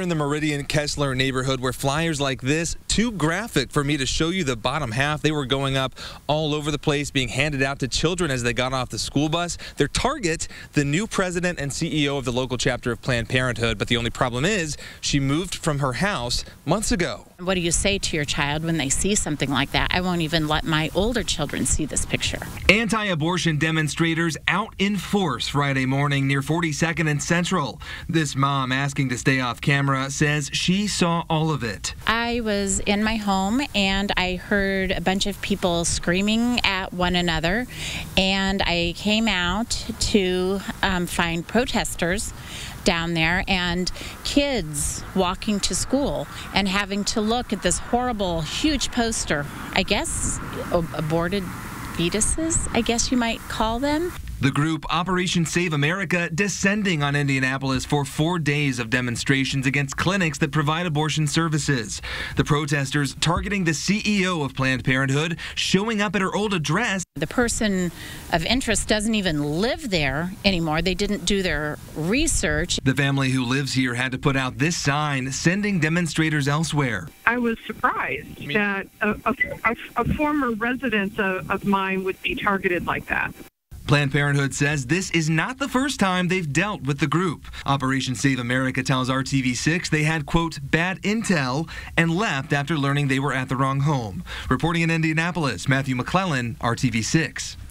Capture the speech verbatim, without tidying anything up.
In the Meridian Kessler neighborhood where flyers like this, too graphic for me to show you the bottom half. They were going up all over the place, being handed out to children as they got off the school bus. Their target, the new president and C E O of the local chapter of Planned Parenthood. But the only problem is she moved from her house months ago. What do you say to your child when they see something like that? I won't even let my older children see this picture. Anti-abortion demonstrators out in force Friday morning near forty-second and Central. This mom asking to stay off camera says she saw all of it. I was in my home and I heard a bunch of people screaming at one another, and I came out to um, find protesters down there and kids walking to school and having to look at this horrible, huge poster. I guess aborted fetuses, I guess you might call them. The group Operation Save America descending on Indianapolis for four days of demonstrations against clinics that provide abortion services. The protesters targeting the C E O of Planned Parenthood, showing up at her old address. The person of interest doesn't even live there anymore. They didn't do their research. The family who lives here had to put out this sign, sending demonstrators elsewhere. I was surprised that a, a, a, a former resident of, of mine would be targeted like that. Planned Parenthood says this is not the first time they've dealt with the group. Operation Save America tells R T V six they had, quote, bad intel and left after learning they were at the wrong home. Reporting in Indianapolis, Matthew McClellan, R T V six.